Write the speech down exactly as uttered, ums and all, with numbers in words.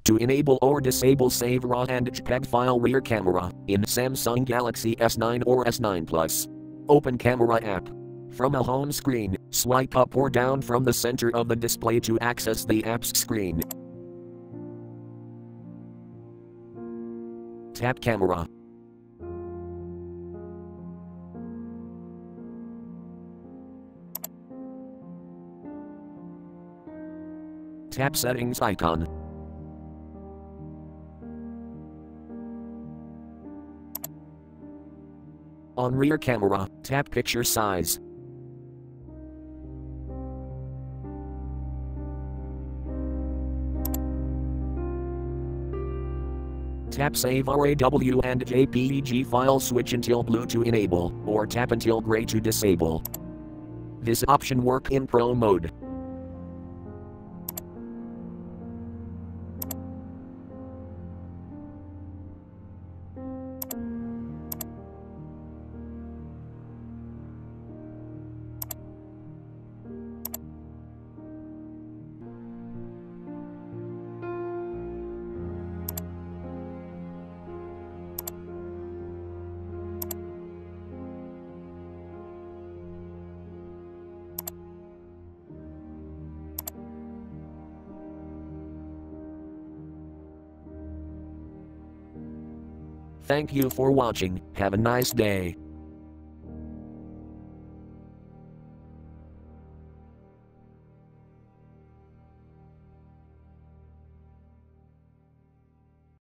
To enable or disable Save RAW and JPEG file rear camera in Samsung Galaxy S nine or S nine Plus. Open Camera app. From a home screen, swipe up or down from the center of the display to access the app's screen. Tap Camera. Tap Settings icon. On rear camera, tap Picture Size. Tap Save Raw and J P E G file, switch until blue to enable, or tap until gray to disable. This option work in Pro mode. Thank you for watching. Have a nice day.